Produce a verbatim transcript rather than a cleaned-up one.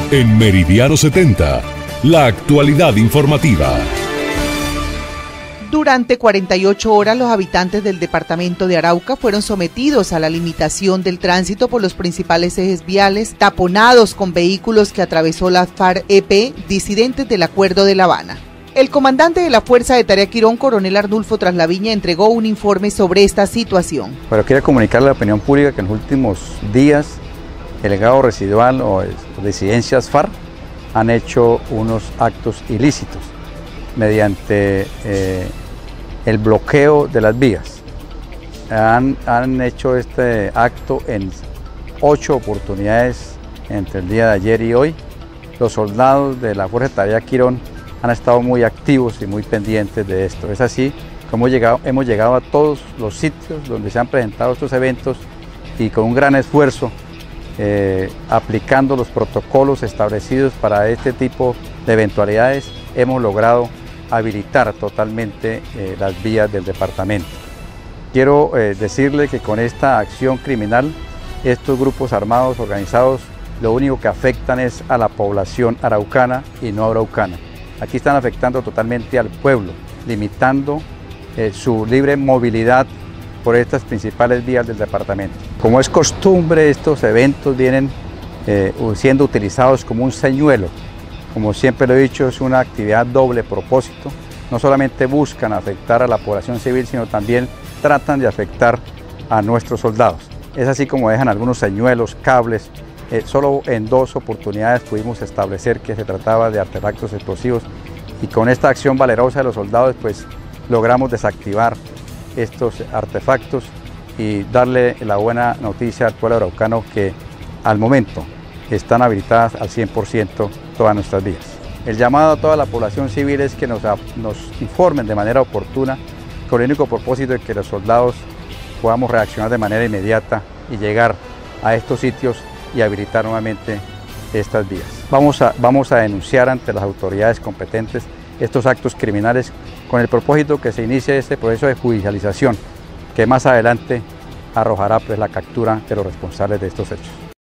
En Meridiano setenta, la actualidad informativa. Durante cuarenta y ocho horas, los habitantes del departamento de Arauca fueron sometidos a la limitación del tránsito por los principales ejes viales, taponados con vehículos que atravesó la FARC-E P, disidentes del Acuerdo de La Habana. El comandante de la Fuerza de Tarea Quirón, coronel Arnulfo Traslaviña, entregó un informe sobre esta situación. Pero quiero comunicarle a la opinión pública que en los últimos días el legado residual o disidencias FARC han hecho unos actos ilícitos mediante eh, el bloqueo de las vías. Han, han hecho este acto en ocho oportunidades entre el día de ayer y hoy. Los soldados de la Fuerza de Tarea Quirón han estado muy activos y muy pendientes de esto. Es así como hemos llegado, hemos llegado a todos los sitios donde se han presentado estos eventos y con un gran esfuerzo eh, aplicando los protocolos establecidos para este tipo de eventualidades, hemos logrado habilitar totalmente eh, las vías del departamento. Quiero eh, decirle que con esta acción criminal, estos grupos armados organizados lo único que afectan es a la población araucana y no araucana. Aquí están afectando totalmente al pueblo, limitando eh, su libre movilidad por estas principales vías del departamento. Como es costumbre, estos eventos vienen eh, siendo utilizados como un señuelo. Como siempre lo he dicho, es una actividad doble propósito. No solamente buscan afectar a la población civil, sino también tratan de afectar a nuestros soldados. Es así como dejan algunos señuelos, cables. Eh, solo en dos oportunidades pudimos establecer que se trataba de artefactos explosivos y con esta acción valerosa de los soldados pues logramos desactivar estos artefactos y darle la buena noticia al pueblo araucano que al momento están habilitadas al cien por ciento todas nuestras vías. El llamado a toda la población civil es que nos, nos informen de manera oportuna con el único propósito de que los soldados podamos reaccionar de manera inmediata y llegar a estos sitios y habilitar nuevamente estas vías. Vamos a, vamos a denunciar ante las autoridades competentes estos actos criminales con el propósito que se inicie este proceso de judicialización que más adelante arrojará pues, la captura de los responsables de estos hechos.